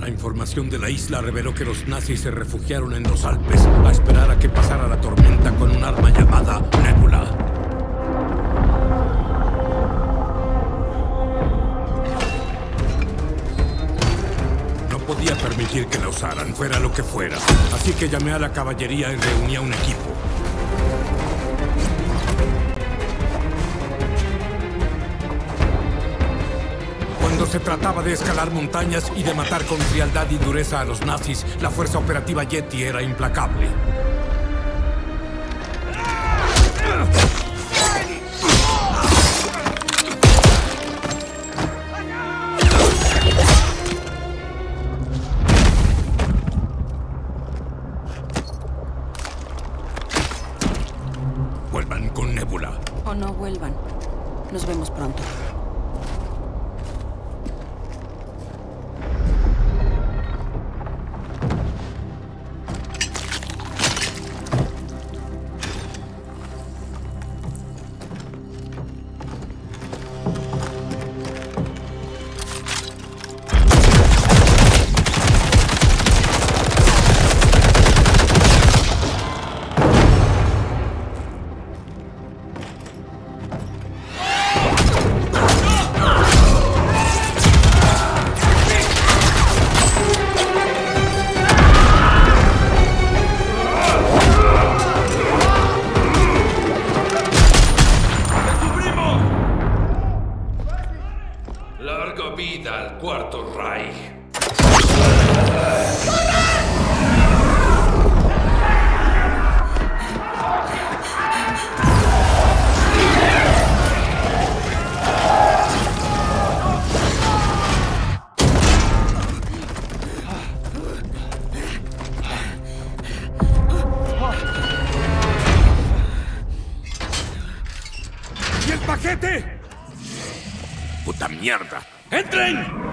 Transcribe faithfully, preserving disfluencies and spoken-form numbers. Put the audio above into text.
La información de la isla reveló que los nazis se refugiaron en los Alpes a esperar a que pasara la tormenta con un arma llamada Nebula. No podía permitir que la usaran, fuera lo que fuera. Así que llamé a la caballería y reuní a un equipo. Cuando se trataba de escalar montañas y de matar con frialdad y dureza a los nazis, la fuerza operativa Yeti era implacable. Vuelvan con Nebula. O no vuelvan. Nos vemos pronto. Larga vida al Cuarto Reich. ¿Y el paquete? ¡Puta mierda! ¡Entren!